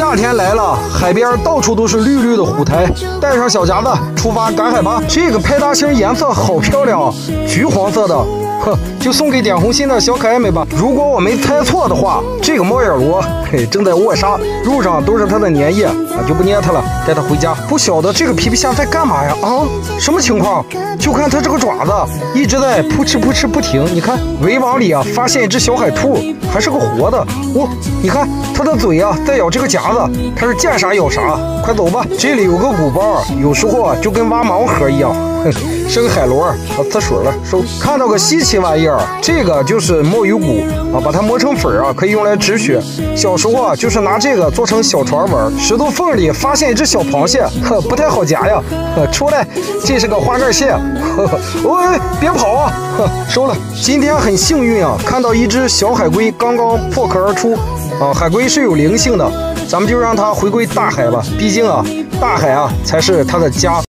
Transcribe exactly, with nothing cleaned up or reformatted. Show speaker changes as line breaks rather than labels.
夏天来了，海边到处都是绿绿的湖苔，带上小夹子出发赶海吧。这个派大星颜色好漂亮啊，橘黄色的，呵，就送给点红心的小可爱们吧。如果我没猜错的话，这个猫眼螺嘿正在卧沙，路上都是它的粘液，啊就不捏它了，带它回家。不晓得这个皮皮虾在干嘛呀？啊，什么情况？就看它这个爪子一直在扑哧扑哧不停。你看围网里啊，发现一只小海兔，还是个活的。哦，你看它的嘴啊在咬这个夹子，它是见啥咬啥。快走吧，这里有个鼓包，有时候啊就跟挖盲盒一样。哼，是个海螺啊，呲水了，收。看到个稀奇玩意儿，这个就是墨鱼骨啊，把它磨成粉啊，可以用来止血。小时候啊，就是拿这个做成小船玩。石头缝里发现一只小螃蟹，呵，不太好夹呀。呵，出来，这是个花盖蟹。呵呵，喂，别跑啊！呵，收了。今天很幸运啊，看到一只小海龟刚刚破壳而出。啊，海龟是有灵性的，咱们就让它回归大海吧。毕竟啊，大海啊才是它的家。